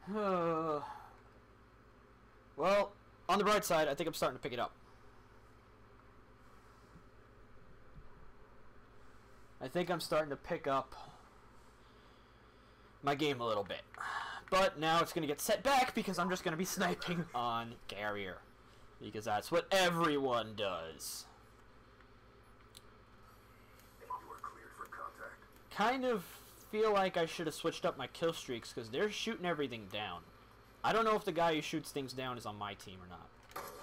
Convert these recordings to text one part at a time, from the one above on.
Well, on the bright side, I think I'm starting to pick it up. I think I'm starting to pick up my game a little bit. But now it's going to get set back because I'm just going to be sniping on carrier. Because that's what everyone does. You are cleared for contact. Kind of feel like I should have switched up my kill streaks because they're shooting everything down. I don't know if the guy who shoots things down is on my team or not.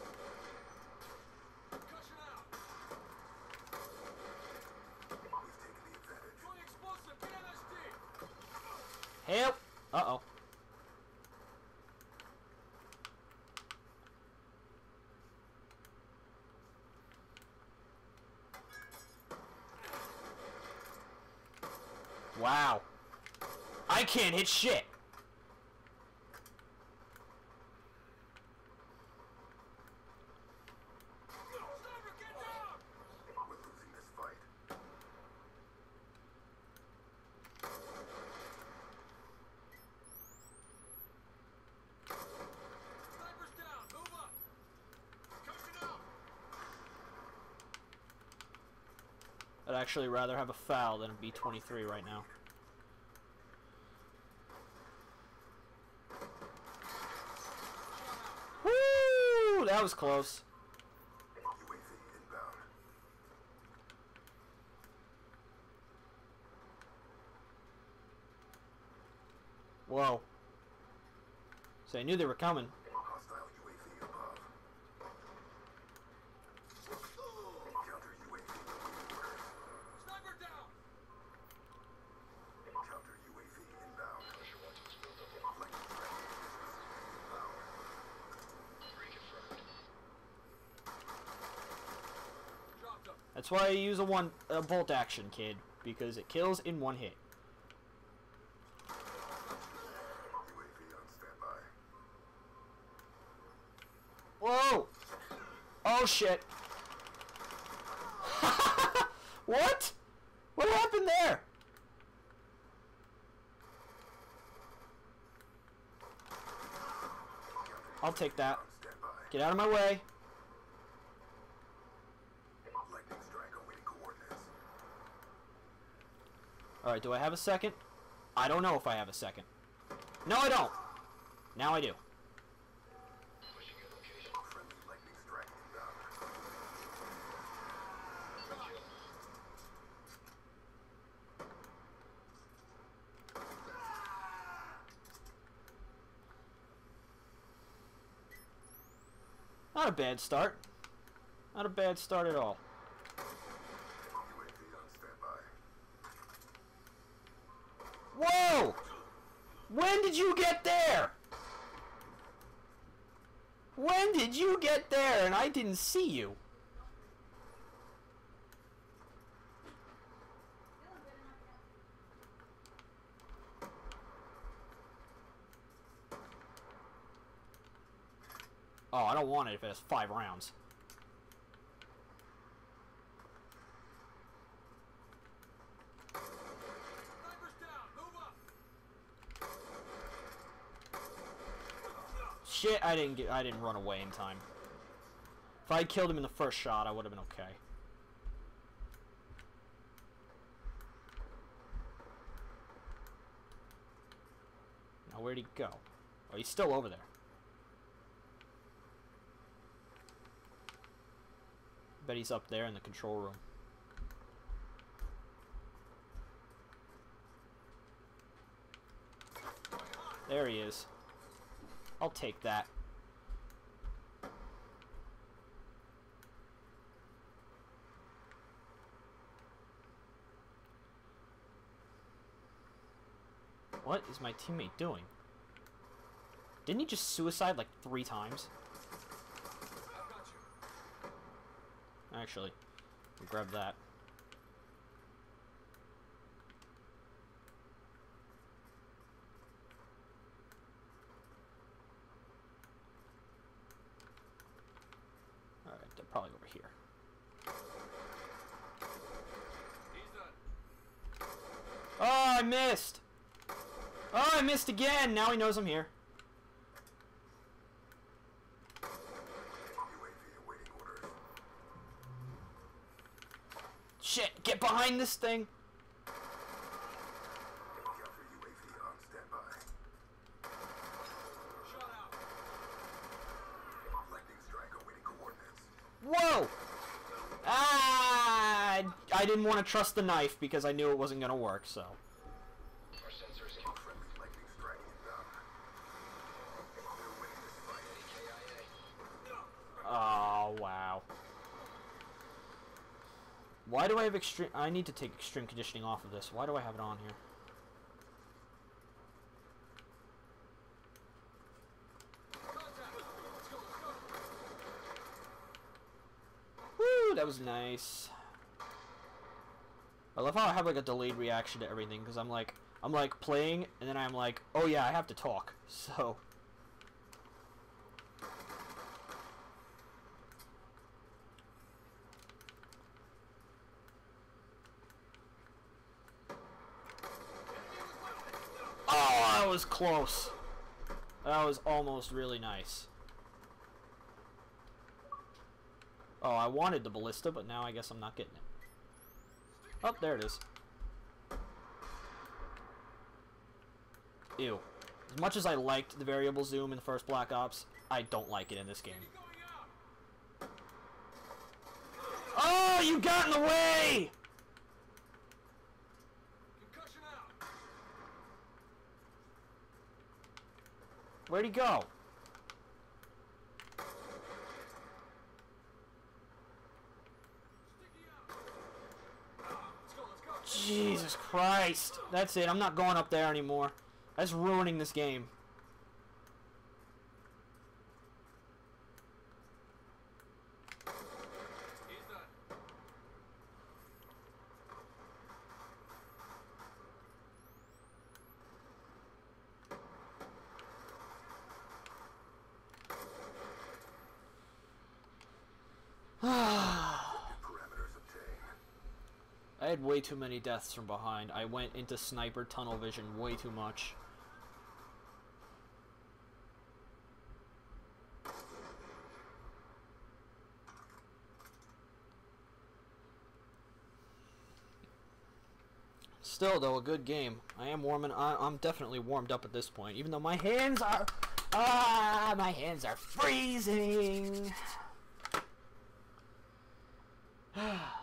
Help! Uh-oh. Wow. I can't hit shit. We're losing this fight. Sniper's down. Move up. Coming out. I'd actually rather have a foul than a B-23 right now. Woo! That was close. UAV inbound. Whoa. So I knew they were coming. Hostile UAV above. Counter UAV. Sniper down. Counter UAV inbound. Lightning strike inbound. Dropped him. That's why I use a bolt action, kid, because it kills in one hit. UAV on standby. Whoa! Oh shit! What? What happened there? I'll take that. On standby. Get out of my way. Lightning strike awaiting coordinates. Alright, do I have a second? I don't know if I have a second. No, I don't. Now I do. Friendly lightning strike inbound. Not a bad start. Not a bad start at all. UAV on standby. Whoa! When did you get there? When did you get there and I didn't see you? Oh, I don't want it if it has 5 rounds. Sniper's down. Move up. Shit, I didn't run away in time. If I had killed him in the first shot, I would have been okay. Now where'd he go? Oh, he's still over there. Bet he's up there in the control room. There he is. I'll take that. What is my teammate doing? Didn't he just suicide like 3 times? Actually, we'll grab that. Alright, they're probably over here. Oh, I missed! Oh, I missed again! Now he knows I'm here. get behind this thing. Counter UAV on standby. Shot out. Lightning strike awaiting coordinates. Whoa! Ah! I didn't want to trust the knife because I knew it wasn't gonna work, so. Our sensors can friendly lightning strike inbound. They're winning this fight. KIA. Oh, wow. Why do I have extreme... I need to take extreme conditioning off of this. Why do I have it on here? Contact. Let's go, let's go. Woo! That was nice. I love how I have like a delayed reaction to everything because I'm like playing and then I'm like, oh yeah, I have to talk. So. Oh, that was close. That was almost really nice. Oh, I wanted the ballista, but now I guess I'm not getting it. Oh, there it is. Ew. As much as I liked the variable zoom in the first Black Ops, I don't like it in this game. Going out. Oh, you got in the way! Concussion out. Where'd he go? Sticky out. Let's go, let's go. Jesus Christ. That's it. I'm not going up there anymore. That's ruining this game. He's done. Parameters obtained. I had way too many deaths from behind. I went into sniper tunnel vision way too much. Still, though, a good game. I'm definitely warmed up at this point, even though my hands are... my hands are freezing!